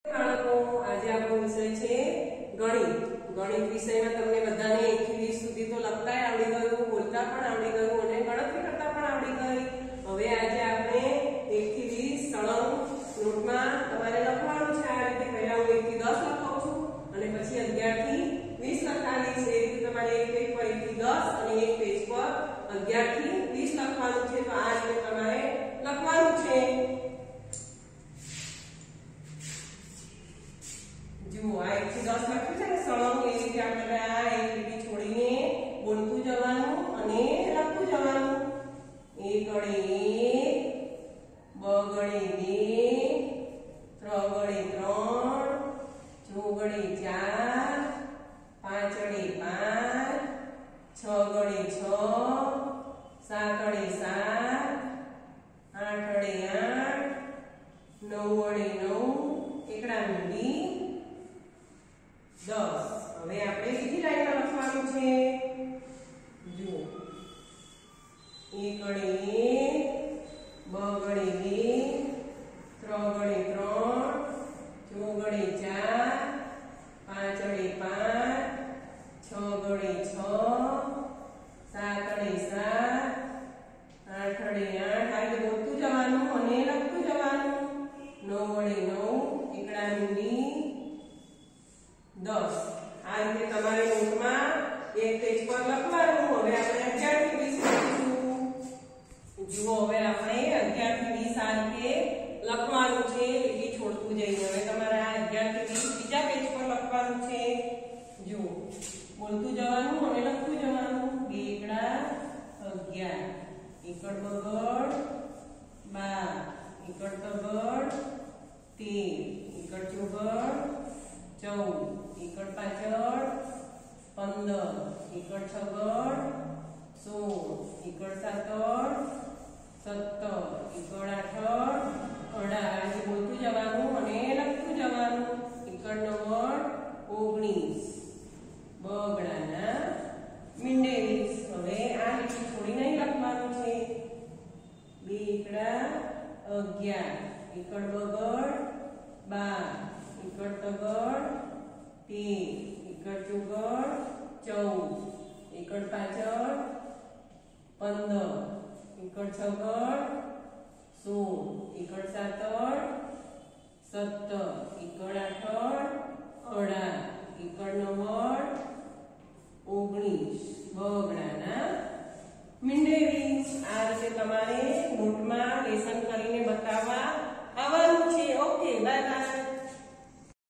બાળકો આજે આપણો વિષય છે ગણિત. ગણિત વિષયમાં તમને બધાને 1 થી 20 સુધી તો લખતા આવડી ગયું, બોલતા પણ આવડી ગયું અને ગણતરી કરતા પણ આવડી ગઈ. હવે આજે આપણે 1 થી 20 સળંગ નોટમાં તમારે લખવાનું છે. આ રીતે પહેલા હું 1 થી 10 લખાવું છું અને પછી 11 થી 20 લખાવીશ. એ રીતે તમારે એક પેજ પર 1 થી 10 અને એક પેજ પર 11 થી 20 લખવાનું છે. તો આ રીતે તમારે લખવાનું છે. જુઓ, આ 1 થી 10 લખ્યું છે ને સળંગ. એ રીતે આપણે આ એક લીટી છોડીને બોલતું જવાનું અને લખતું જવાનું. એ ગળે 1, બ ગળે 2, ત્ર ગળે 3, ચો ગળે 4, પાંચ ગળે 5, છ ગળે 6, સાત ગળે 7, આઠ ગળે 8, નવ ગળે 9, એકડા મીંડી 10. હવે આપણે બીજી લાઈનમાં લખવાનું છે. જુઓ, એ ગળે 1, બ ગળે 2, ત્ર ગળે 3, ચો ગળે 4, પાંચ ગળે 5, છ ગળે 6, સાત ગળે 7, આઠ ગળે 8. આ રીતે બોલતું જવાનું અને લખતું જવાનું. નવ ગળે 9, એકડા મીંડી 10. આ રીતે તમારે નોટમાં એક પેજ પર લખવાનું. હવે આપણે 11 થી 20 લખીશું. જુઓ, હવે આપણે 11 થી 20 આ રીતે લખવાનું છે, લીટી છોડતું જઈને. હવે તમારે આ 11 થી 20 બીજા પેજ પર લખવાનું છે. જુઓ, બોલતું જવાનું અને લખતું જવાનું. 2 એકડા 11, એકડ બગડ 12, એકડ તગડ 13, એકડ ચોગડ 14, એકડ પાછળ 15, એકડ છગડ 16, એકડ સાતડ 17, એકડ આઠડ 18. બોલતું જવાનું અને લખતું જવાનું. એકડ નવડ 19, બગડાના મીંડે 20. હવે આ લીટી છોડી નહીં લખવાનું છે. 2 એકડા 11, એકડ બગડ 12, એકડ તગડ 13, એકડ ચોગડ 14, એકડ પાછળ 15, એકડ છગડ 16, એકડ સાતડ 17, એકડ આઠડ 18, એકડ નવડ 19, બગડાના મીંડે 20. આ રીતે તમારે